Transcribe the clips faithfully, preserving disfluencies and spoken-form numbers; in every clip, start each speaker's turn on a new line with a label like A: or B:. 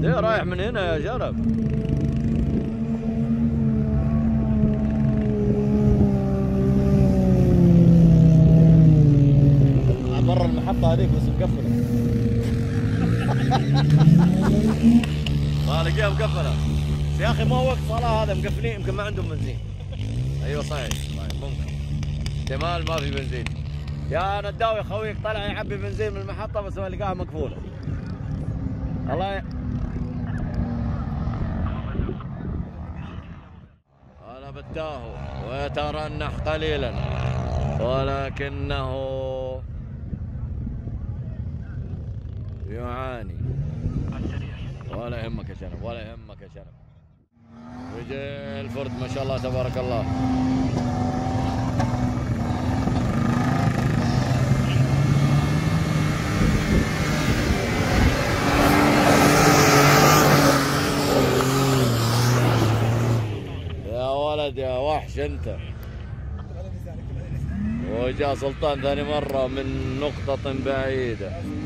A: ليه رايح من هنا يا شرف؟ برا المحطة هذيك بس مقفلة. ما لقيها مقفلة. يا أخي ما وقت صلاة هذا مقفلين يمكن ما عندهم بنزين. أيوه صحيح صحيح ممكن. احتمال ما في بنزين. يا نداوي خويك طلع يعبي بنزين من المحطة بس ما لقاها مقفولة. الله ي... أنا بالتاهو ويترنح قليلا ولكنه يعاني. ولا يهمك يا شرف ولا يهمك يا شرف. ويجي الفرد ما شاء الله تبارك الله. يا ولد يا وحش انت. وجاء سلطان ثاني مرة من نقطة بعيدة.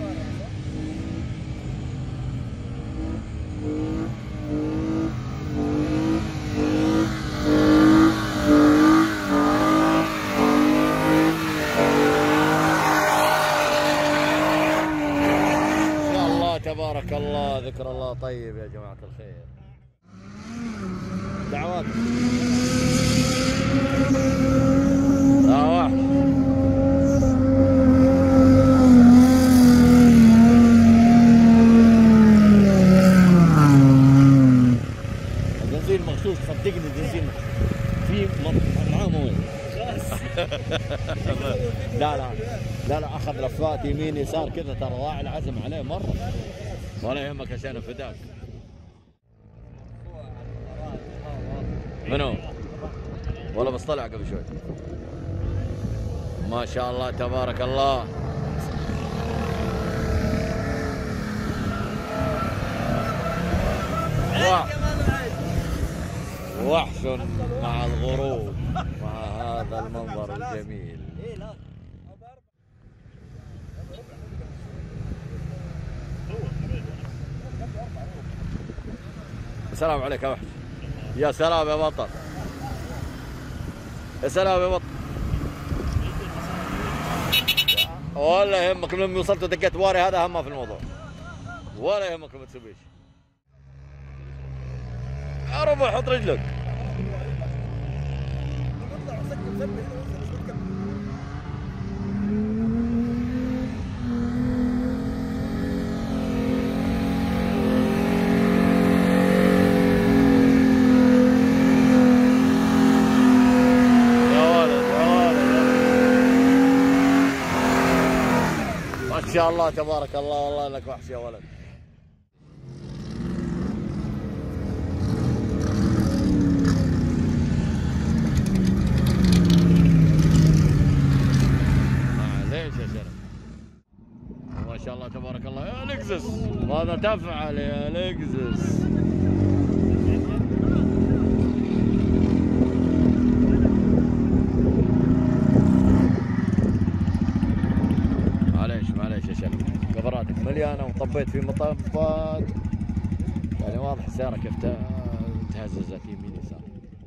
A: تبارك الله ذكر الله طيب يا جماعة الخير. دعوات يا وحش. البنزين مغشوش صدقني البنزين في معاه مويه. لا لا لا لا اخذ لفات يمين يسار كذا ترى ضاع العزم عليه مره. ولا يهمك عشان فداك. منو؟ والله بس طلع قبل شوي. ما شاء الله تبارك الله. وحش مع الغروب مع هذا المنظر الجميل. السلام عليك يا وحش. يا سلام يا بطل. يا سلام يا بطل. ولا يهمك لما وصلت ودقيت واري هذا اهم في الموضوع. ولا يهمك ما تسويش. يا ربع حط رجلك. ما شاء الله تبارك الله. والله انك وحش يا ولد. معليش يا شرف. ما شاء الله تبارك الله. يا لكزس ماذا تفعل يا لكزس؟ كفراتك مليانه وطبيت في مطبات يعني واضح السياره كيف تهززت يمين يسار.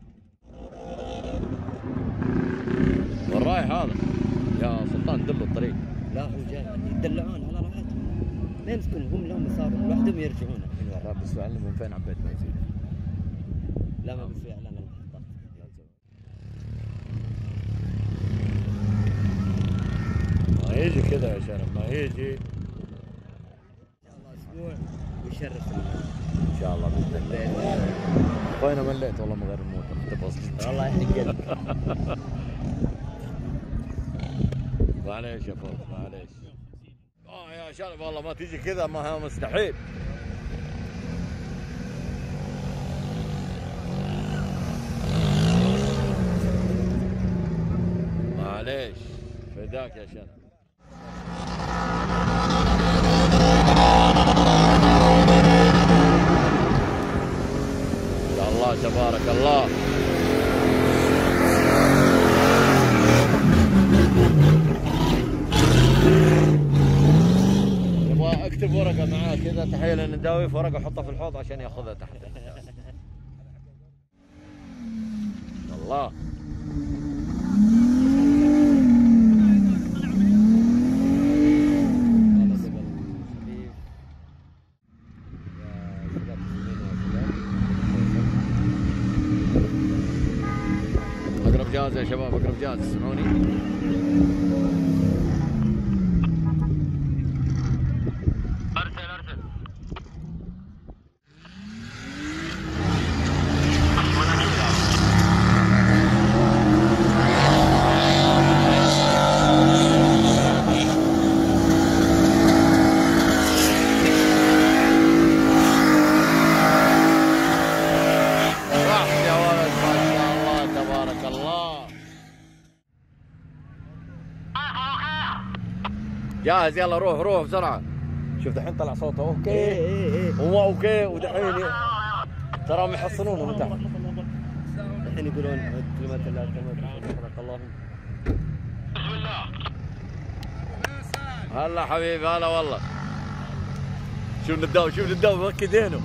A: وين رايح هذا؟ يا سلطان دلوا الطريق.
B: لا هو جاي يدلعون على راحتهم. لا يمسكون هم لهم مسار لوحدهم يرجعون.
A: رب بس فعلا من فين عبيت ما يصير.
B: لا ما بس اعلان المحطات.
A: ما يجي كذا يا شرف ما يجي.
B: ويشرف
A: ان شاء الله باذن الله. اخوينا مليت والله من غير الموتر تبص.
B: والله يحرق قلبك.
A: معليش يا فوز معليش. اه يا شرف والله ما تيجي كذا ما هو مستحيل. معليش فداك يا شرف. الله تبارك الله. يبغى اكتب ورقه معاه كذا، تحيه للنداوي، في ورقه حطها في الحوض عشان ياخذها تحت. الله اقرب جاهز يا شباب، اقرب جاهز، اسمعوني. ارسل ارسل. جاهز، يلا روح روح بسرعة. شوف دحين طلع صوته اوكي.
B: ايه ايه ايه
A: هو اوكي، ودحين تراهم يحصلونه من تحت.
B: الحين يقولون كلمات الله كلمات صدق الله.
A: بسم الله. هلا حبيبي، هلا والله. شوف نداوي، شوف نداوي مكي دينه.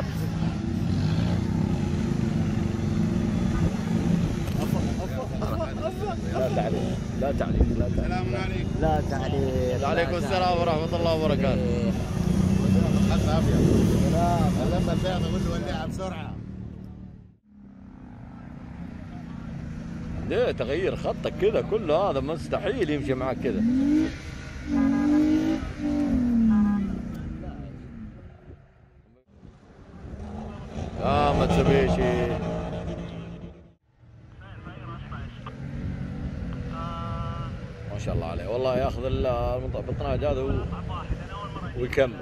A: لا تعليق، لا تعليق، لا تعليق.
C: السلام عليكم.
B: لا تعليق.
A: وعليكم السلام ورحمة الله وبركاته.
C: خط ابيض. سلام. لما البيض اقول له ولعها بسرعه.
A: ليه تغيير خطك كذا كله؟ هذا مستحيل يمشي معك كذا. اه ماتسوبيشي. ما شاء الله عليه والله، ياخذ البطناج هذا ويكمل.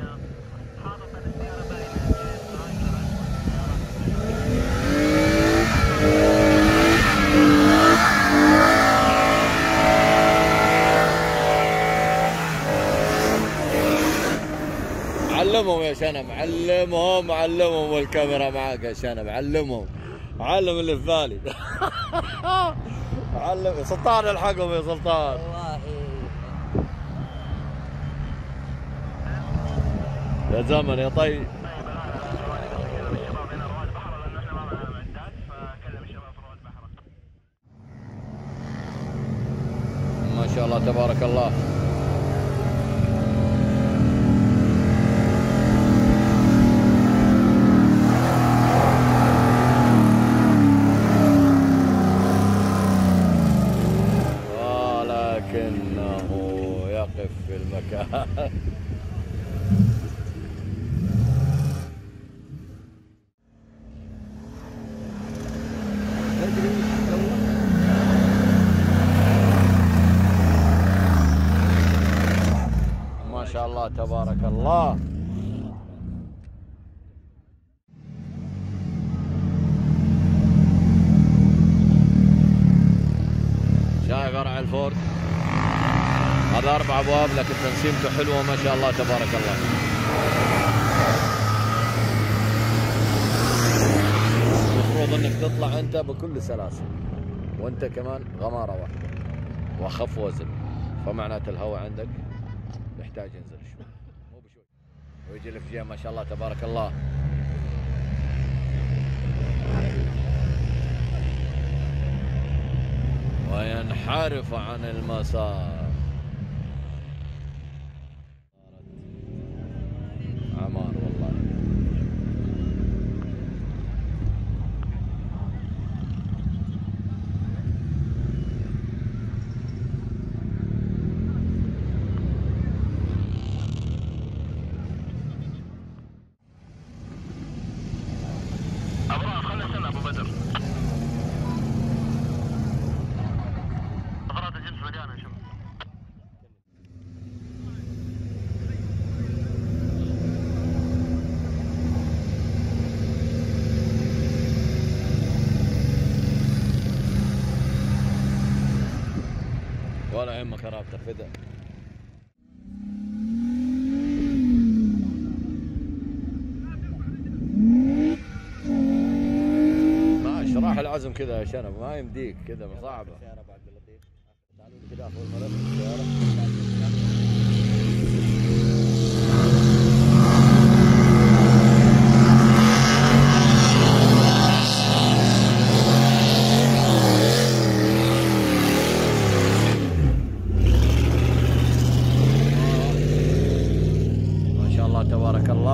A: علمهم يا شنب، علمهم علمهم، والكاميرا معاك يا شنب، علمهم، علم اللي في بالي. علم سلطان، الحقهم يا سلطان.
B: والله
A: يا زمن يا طيب. ما شاء الله تبارك الله. ولكنه يقف في المكان. ما شاء الله تبارك الله. شايف فرع الفورد هذا اربع ابواب، لكن تنسيمته حلوه ما شاء الله تبارك الله. المفروض انك تطلع انت بكل سلاسه، وانت كمان غماره واحده واخف وزن، فمعناته الهواء عندك يحتاج ينزل شوي مو بشوي. ويجي الفجيه ما شاء الله تبارك الله. وينحرف عن المسار. عمار والله.
C: ابراهيم خلي سنة ابو بدر. أغراض الجنس مليانة يا شباب.
A: ولا يهمك رابطه فدا. ماشي، راح العزم كذا يا شنب، ما يمديك كذا صعبه. تعالوا لي كذا اخذ الملف السياره.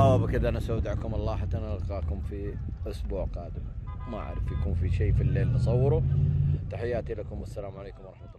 A: وبكذا نستودعكم الله حتى نلقاكم في اسبوع قادم. ما اعرف يكون في شيء في الليل نصوره. تحياتي لكم والسلام عليكم ورحمه الله.